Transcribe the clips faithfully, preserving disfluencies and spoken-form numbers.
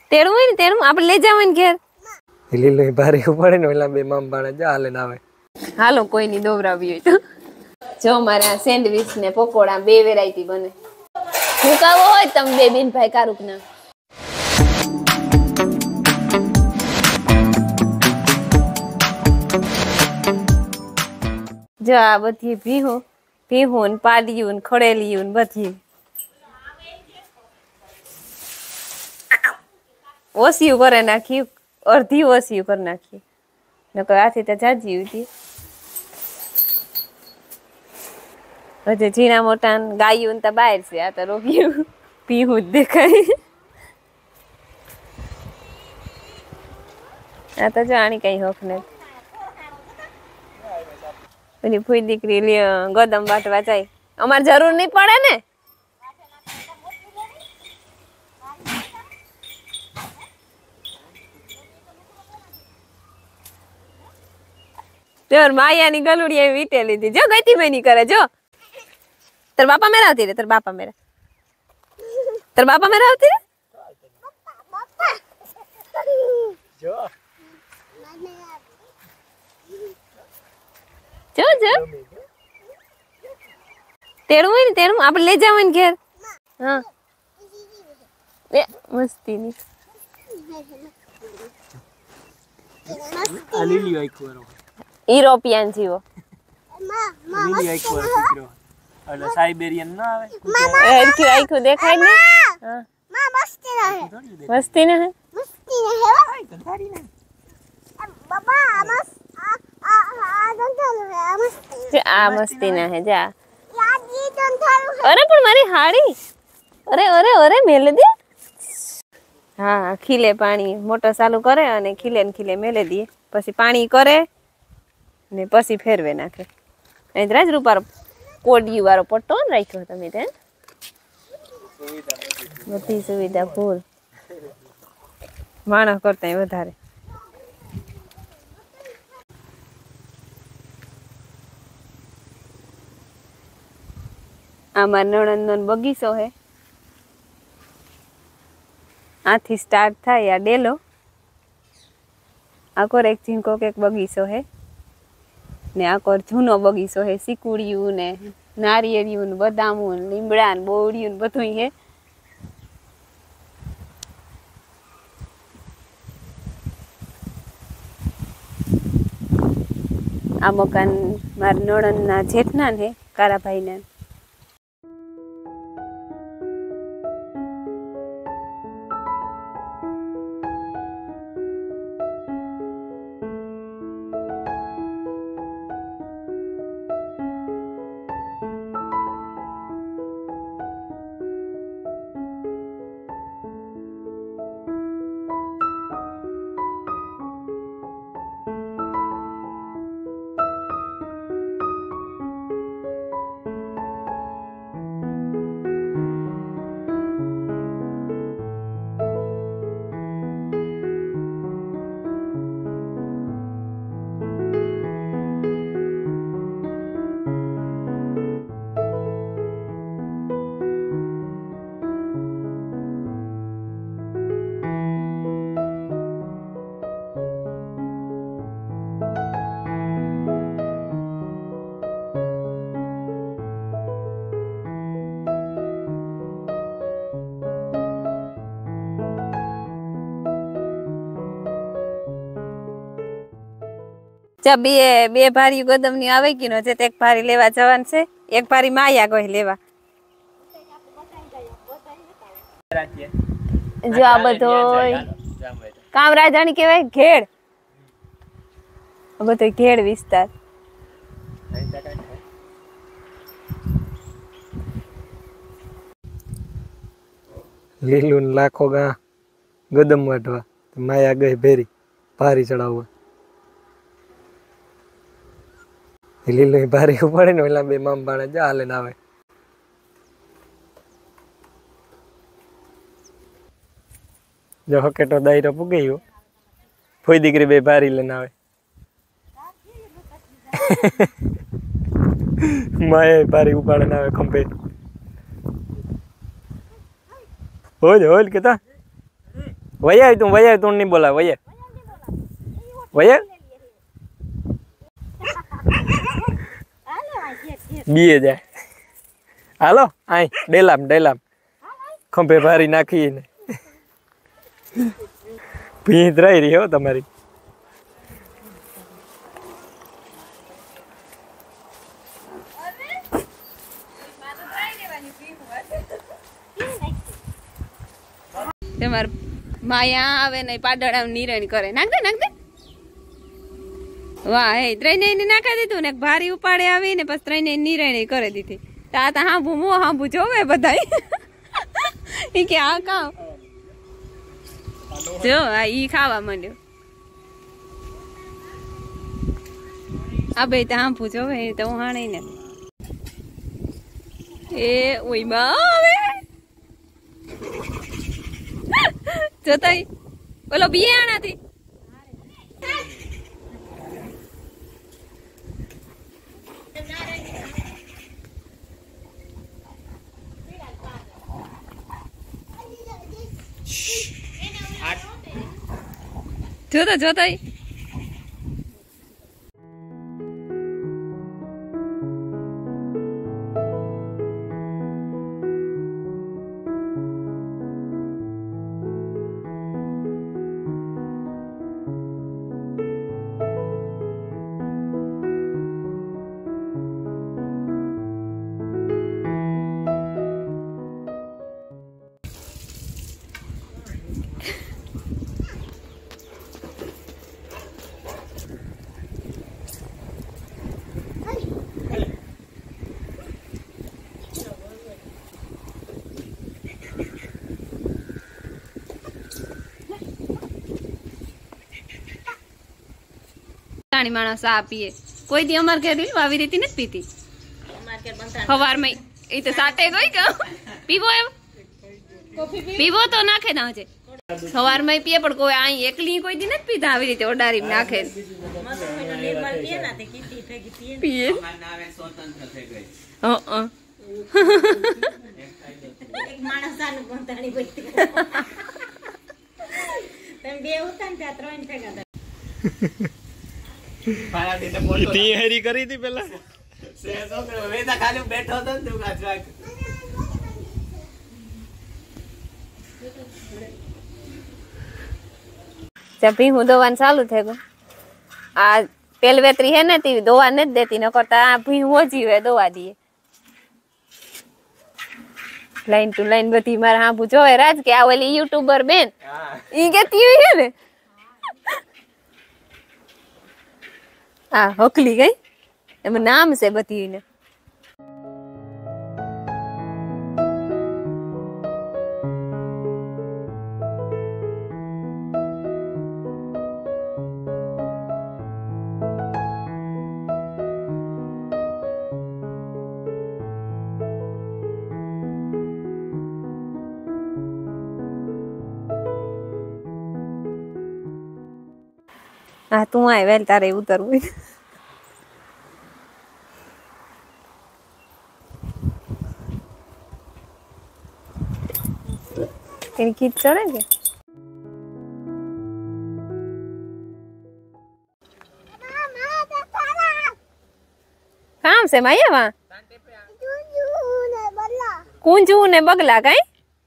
તેડું હોય ને તેડું આપણે લઈ જવાનું ઘેર લીલો ભારી પડે ને ઓલા બે મામ બાણે જા હાલે ને આવે હાલો કોઈ ની દોવરાવી હોય તો જો મારે આ સેન્ડવિચ ને પકોડા બે વેરાયટી બને હું કાવો હોય તમે બે બેન ભાઈ કારુક ના જો આ બધી ભીહો ભીહો ને પાડિયું ને ખડેલિયું ને બધી ઓસિયું કરે નાખ્યું અડધી ઓસિયું કરી નાખી નકર આથી તો જાજી હતી હજે ઝીણા મોટા ગાયું તો બહાર છે આ તો રોગ્યું પીવું જ દેખાય આ તો જાણી કઈ હોક ને એની ફૂઈ દીકરી ગોદમ વાટવા જાય અમારે જરૂર નહીં પડે ને તેર માયાની ગલુડી એવી વીટે લીધી જો ગઈતી મેની કરે જો તાર બાપા મેરા આવતી રે તાર બાપા મેરા તાર બાપા મેરા આવતી રે જો જો જો તેડું હોય ને તેડું આપણે લઈ જવાનું ઘેર હા એ મસ્તી ની આ લીલી આઈ કોરો યુરોપિયન જીવો લીલી આઈ કોરો દીકરો એટલે સાઇબેરિયન ના આવે એ એરકી આઈકો દેખાય ને હા માં મસ્તી રહે મસ્તી ને હે મસ્તી ને હે તો સારી ને બાબા મસ્ત આ આ આ દંતાલો હે મસ્તી આ મસ્તી ના હે જા યાદી દંતાલો અરે પણ મારી હાડી અરે અરે અરે મેલે દે હા ખીલે પાણી મોટર ચાલુ કરે અને ખીલે ને ખીલે મેલે દે પછી પાણી કરે ને પછી ફેરવે નાખે એ રાજ રૂપારો કોડિયું વાળો પટ્ટો ને રાખ્યો તમે તે બધી સુવિધા ફૂલ માણસ કરતા વધારે આમાં નણંદનો બગીચો હે આથી સ્ટાર્ટ થાય આ ડેલો આકોર એક ઝીંકો એક બગીચો હે ને આકોર જૂનો બગીચો હે સિકુડિયું ને નારિયેળિયું ને બદામું ને લીમડા ને બોવડિયું ને બધું હે આ મકાન મારા નણંદના જેઠના ને કારાભાઈના जब बे बे भारी गदम ની આવે કે નો છે એક ભારી લેવા જવાન છે એક ભારી માયા ગઈ લેવા જો આ બધો કામ રાજાણી કહેવાય ઘેડ આ બધો ઘેડ વિસ્તાર લીલું લાખો ગા ગદમ વાટવા માયા ગઈ ભેરી ભારી ચડાવવા લીલું ભારી પડે ને ઓલા બે મામ બાણે જા હાલે ને આવે જો હકેટો દાયરો પૂગી ગયો ફોઈ દીકરી બે ભારી લઈને આવે માયા ભારી ઉપાડે ને આવે ખંભે હોલ હોલ કેતા वया तू वया तू नहीं बोला वया वया बीए जाए हालो आई डेलाम डेलाम खंभे भारी नाखी ने भीत रही रही हो तमारी તમાર માયા આવે ને પાડડા નિરણ કરે નાખ દે નાખ દે વાહ હે ત્રણે ને નાખી દીધું ને ભારી ઉપાડે આવી ને પછી ત્રણે નિરણ કરે દીધી તા તા હાંભુ મો હાંભુ જોવે બધાય ઈ કે આ કામ જો આ ઈ ખાવા માંડ્યો આ બે તા હાંભુ જોવે તો હાણે ને એ ઓય માં આવે જોતા બોલો બિયાણા થી જોતા જોતા તાણી માણસ આ પીએ કોઈ દી અમાર ઘરે આવી રીતી નથી પીતી સવાર માં એ તો સાટે ગઈ કે પીવો એમ પીવો તો નાખે ના છે સવાર માં પીએ પણ કોઈ અહીં એકલી કોઈ દી નથી પીતા આવી રીતે ઓડારી નાખે પીએ હા એક માણસ આનું બંધાણી બોલતી તમે બે ઉતાન ત્યાં ત્રણ ભેગા ती हरी करी थी पहला से तो वेदा खाली बैठो तो तू काचवाक जब भी हूँ दवा चालू थे गो आ पेल वेतरी है ना ती दवा नहीं देती न करता भी हो जीवे दवा दिए लाइन टू लाइन बती मार हाँ पूछो है राज के आ वाली यूट्यूबर बेन ई कहती हुई है ने आ हकली गई एम नाम से बती ने हाँ तू आए वेल तारे उतरવું तेरी खींच चढ़ेंगे काम से माया वहाँ कुंजू ने बगला कहीं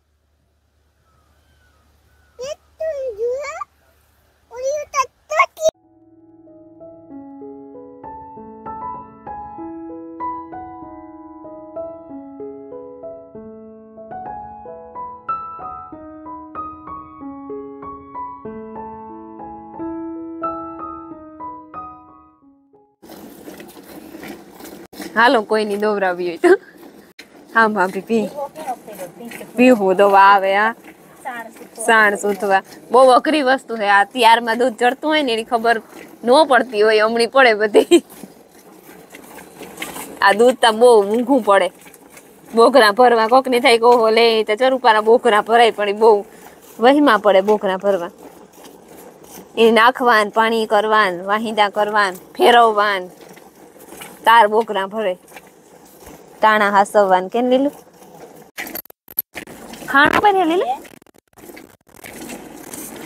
हालो कोई नहीं दोबरा भी तो हाँ भाभी पी पीवू दवा आवे आ साण सूथवा बहु अघरी वस्तु है आ त्यार में दूध चढ़तुं होय ने एनी खबर न पड़ती होय हमणी पड़े बधी आ दूध तो बहु मूंघू पड़े बोकरा भरवा कोक ने थाय को ले तो चरूपाना बोकरा भराय पण बहु वहीमा पड़े बोकरा भरवा ए नाखवान पाणी करवान वाहिदा करवान फेरववान तार बोकरा भरे ताणा हासवान के लीलू खाना पर लीलू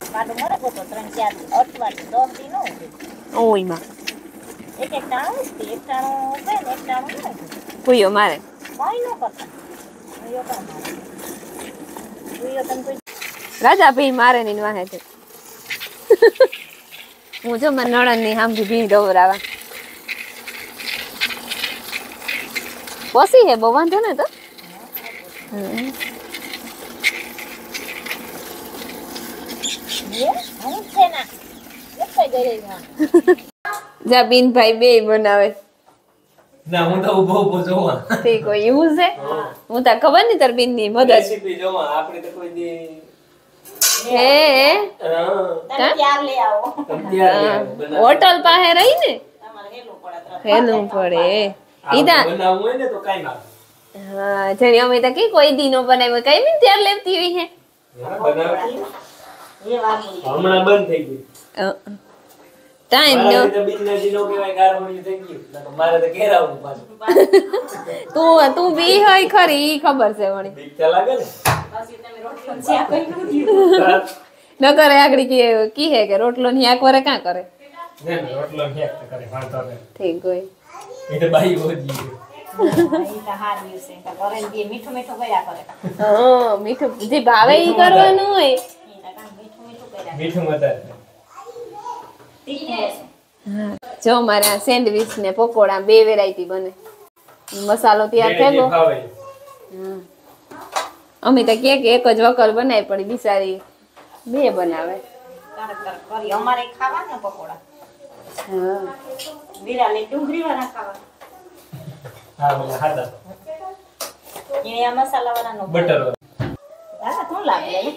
પાડો મરે ગોતો ત્રણ ચાર અઠવાડિયું દસ દી નો ઓય માં એક એક ટાણું છે એક ટાણું છે ને એક ટાણું ન કુયો મારે કોઈ ન કરતા કુયો કર મારે કુયો તને કોઈ રાજા ભાઈ મારે ની વાહે છે હું જો મને નણંદ ની હામથી ભી દોરાવા પોસી હે બહુ વાંધો ને તો જા બીન ભાઈ બે બનાવે ના હું તો ઉભો ઉભો જોવા તે કોઈ યુઝ હે હું તો ખબર નહીં તાર બીન ની મદદ રેસીપી જોવા આપણે તો કોઈ દી હે તને ત્યાર લઈ આવો હોટલ પાસે રહી ને તમારે હેલું પડે હેલું પડે ઈદા બનાવવું હોય ને તો કાઈ ના હા જરી અમે તો કે કોઈ દી નો બનાવ્યો કઈ બી ત્યાર લેતી હોય હે એ વાગી હમણાં બંધ થઈ ગયું ટાઈમ નો તો બિઝનેસ નો કેવાય ગારવણી થઈ ગયું નકર મારે તો ઘેરાવું પાછું તું તું બી હોય ખરી ઈ ખબર છે વળી બીક તો લાગે ને પછી તમે રોટલો જ્યાં કોઈ નું દીધું ન કરે આગળ કી કી હે કે રોટલો ની આક વરે કાં કરે ને રોટલો ક્યાંક તો કરે વાંધો ને ઠીક હોય એ બાઈ હોજી ઈ તો હારું છે તો કરે દે મીઠું મીઠું કર્યા કરે હા મીઠું જે ભાવે ઈ કરવાનું હોય ઈ તો કામ મીઠું મીઠું કર્યા મીઠું વધારે હા જો મારે આ સેન્ડવિચ ને પકોડા બે વેરાયટી બને મસાલો તૈયાર થઈ ગયો હા અમે તો કે એક જ વકલ બનાવી પડી બિચારી બે બનાવે કારક કારક કરી અમારે ખાવા ને પકોડા હા વીરા લે ડુંગળી વાળા ખાવા હા મને ખાધા એ આ મસાલા વાળા નો બટર દાદા શું લાગે લે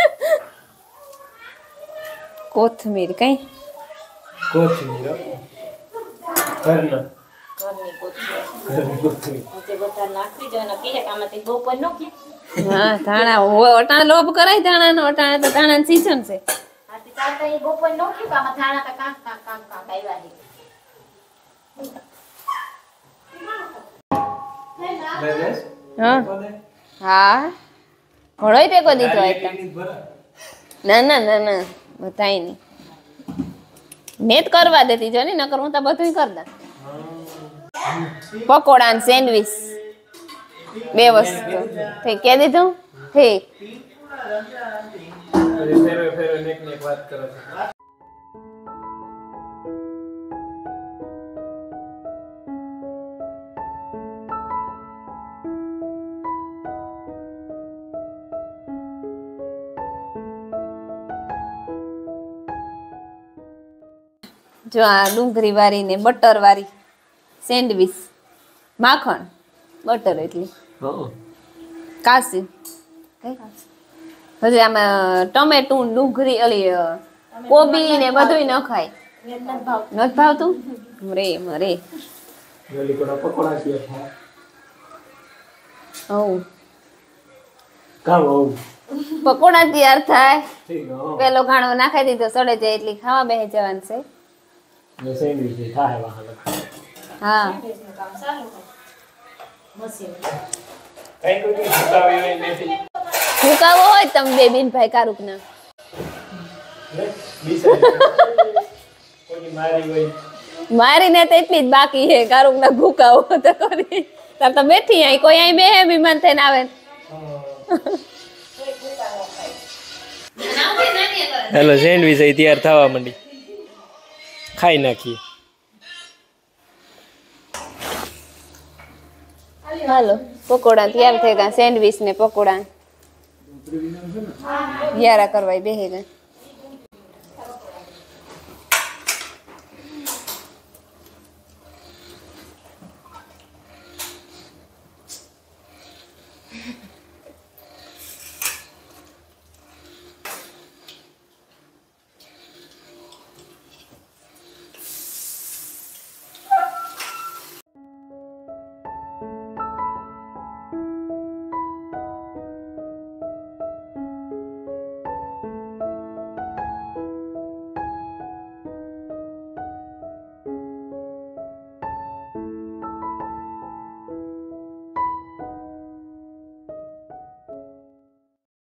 કોથમીર કઈ કોથમીર ઘરના ઘરની કોથમીર ઘરની કોથમીર તે બધા નાખી દો ને કે કામથી બપોર નો કે હા ધાણા હોય અટાણે લોભ કરાય ધાણા નો અટાણે તો ધાણા સીઝન છે આથી ચાલતા એ બપોર નો કે કામ થાણા કા કામ કામ કામ કામ આવ્યા છે હા હા ઘણોય ટેકો દીધો હોય તો ના ના ના ના બધાય નહીં મેં જ કરવા દેતી જો ને નકર હું તો બધું કરતા પકોડા ને સેન્ડવીચ બે વસ્તુ ઠીક કે દીધું ઠીક ફેરો ફેરો નેક નેક વાત કરો છો જો આ ડુંગળી વાળી ને બટર વાળી સેન્ડવીચ માખણ બટર એટલી કાસી હજી આમાં ટમેટું ડુંગળી અલી કોબી ને બધું ન ખાય નથી ભાવતું રે મરે જલ્દી કોના પકોડા છે હવ કામ આવું પકોડા તૈયાર થાય ઠીક હો પેલો ઘાણો નાખાઈ દીધો સડે જાય એટલી ખાવા બેસી જવાનું છે ને સેન્ડવીચ થાય વાહન હા કામ ચાલુ મસી કઈ કોઈ સુતાવે હોય નથી ફૂકાવો હોય તમે બે બેન ભાઈ કારુક ના બીસા કોઈ મારી હોય મારી ને તો એટલી જ બાકી છે કારુક ના ભૂકાવો તો કરી તાર તો બેઠી અહીં કોઈ અહીં બે વિમાન થઈને આવે હેલો સેન્ડવીચ અહીં તૈયાર થવા માંડી ખાઈ નાખીએ હાલો પકોડા તૈયાર થઈ ગયા સેન્ડવીચ ને પકોડા યારા કરવા બેહી ગયા